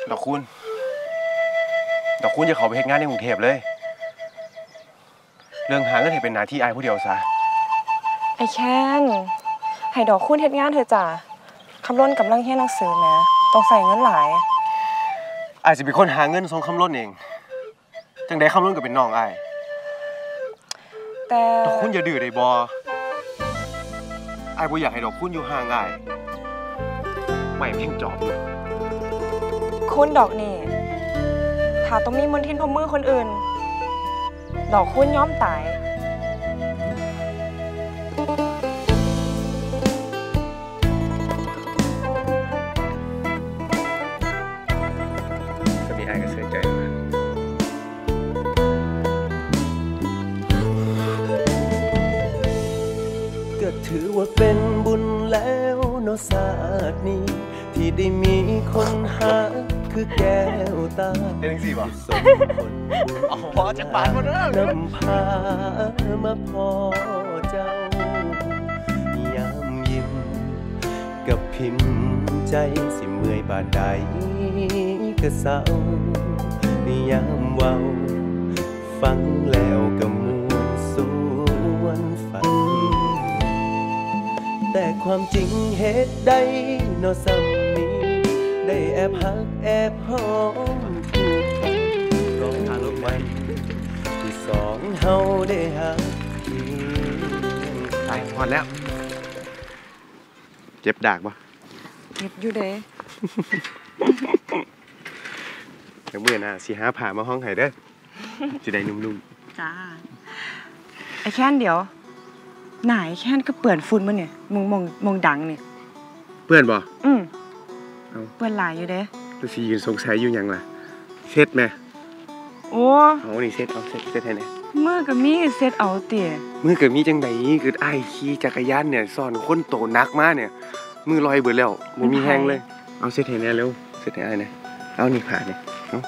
ดอกคุณจะเขาไปเฮ็ดงานในกรุงเทพเลยเรื่องหาเงินให้เป็นหน้าที่อายผู้เดียวซะไอ้แค้นให้ดอกคุณเฮ็ดงานเถอะจ้ะคำล้นกำลังเรียนหนังสือแหมต้องใส่เงินหลายอายสิเป็นคนหาเงินส่งคำล้นเองจังได๋คำล้นก็เป็นน้องอายแต่ดอกคุณอย่าดื้อได้บ่อายบ่อยากให้ดอกคุณอยู่ห่างอายไม่เพ่งจอบอยู่คุณดอกนี่ถ้าต้องมีมนทินพมือคนอื่นดอกคุณยอมตายก็มีอายก็เสียใจนะก็ถือว่าเป็นบุญแล้วเนาะศาสตร์นี้ที่ได้มีคนหาคือแก้วตาเป็นจังซี่บ่สมคนเอาพอจักบาทบ่เด้อนำพามาพอเจ้ายามยิ้มกับพิมพ์ใจสิเมื่อยบาดใดก็เศร้ายามเว้าฟังแล้วก็มวนสวนฝันแต่ความจริงเหตุใดเนาะซ้ำนี้ได้แอบหักแอบหอมผูกพันรอทางลงไปที่สองเฮาได้หักไปพอแล้วเจ็บดากบ่เจ็บอยู่เด้เดี๋ยวมื้อหน้าสิหาผ้ามาห้องให้เด้อสิได้นุ่มๆจ้าไอ้แค้นเดี๋ยวหน่ายแค้นก็เปื่อนฝุ่นมาเนี่ยมองดังเนี่ยเปื้อนบ่เปื่อนหลายอยู่เด้แล้วสิยืนสงสัยอยู่หยังล่ะเซ็ตแม่โอ้เอานี่เซ็ตเอาเซ็ตให้แน่มือก็มีเซ็ตเอาติมือก็มีจังได๋คืออ้ายขี่จักรยานเนี่ยสอนคนโตหนักมาเนี่ยมือลอยเบิดแล้วบ่มีแรงเลยเอาเซ็ตให้แน่เร็วเซ็ตให้อ้ายแน่เอานี่ผ้านี่เอา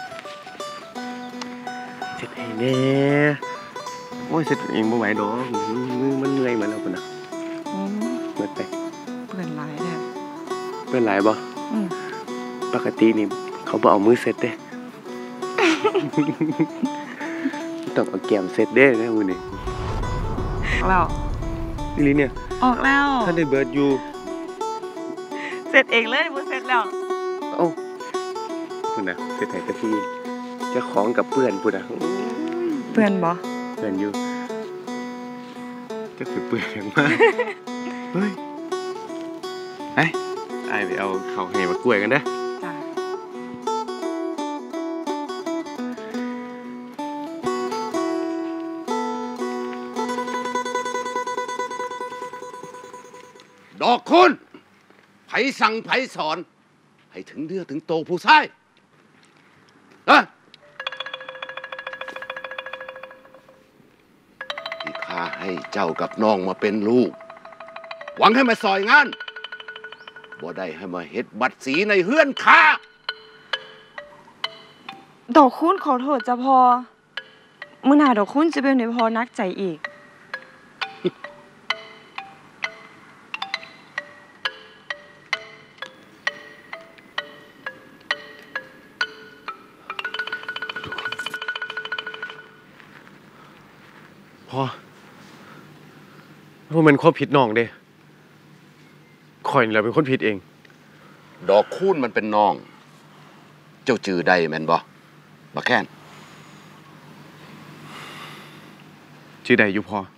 เซ็ตให้แน่โอ้ยเซ็ตเองบ่ไหวดอกมือมันเหนื่อยมาแล้วพุ่นน่ะเบิดไปเปื่อนหลายเด้อเปื้อนหลายบ่ปกตินี่เขาบ่เอามือเซ็ตเด้ต้องเอาแก้มเซ็ตเด้นะมื้อนี้ออกแล้วอีหลีเนี่ยออกแล้วท่านได้เบิดอยู่เสร็จเองเลยบ่เสร็จแล้วเอ้าพุ่นน่ะเซ็ตให้แต่พี่เจ้าของกับเปื้อนพุ่นน่ะเปื้อนบ่เปื้อนอยู่จะเปื้อนหยังมาเฮ้ยไปเอาข้าวให้มากล้วยกันเด้อจ้ะดอกคุณไผสั่งไผสอนให้ถึงเนื้อถึงโตผู้ชายที่ข้าให้เจ้ากับน้องมาเป็นลูกหวังให้มาซอยงานบ่ได้ให้มาเฮ็ดบัตรสีในเฮือนข้าดอกคุณขอโทษจ้ะพ่อมื้อหน้าดอกคุณจะเป็นให้พ่อนักใจอีกพ่อมันข้อผิดน้องเด้ข่อยนี่แหละเป็นคนผิดเองดอกคูณมันเป็นน้องเจ้าจือได้แม่นบ่บักแค้นจื้อได้อยู่พ่อ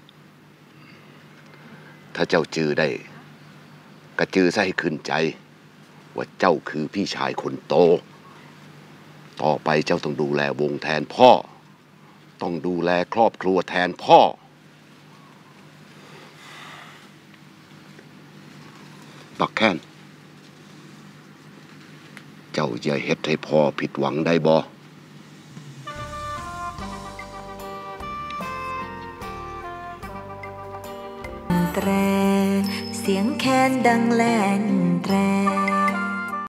ถ้าเจ้าจือได้ก็จือซะให้ขึ้นใจว่าเจ้าคือพี่ชายคนโตต่อไปเจ้าต้องดูแลวงแทนพ่อต้องดูแลครอบครัวแทนพ่อบักแค้นเจ้าอย่าเฮ็ดให้พ่อผิดหวังได้บ่แตรเสียงแคนดังแล่นแตร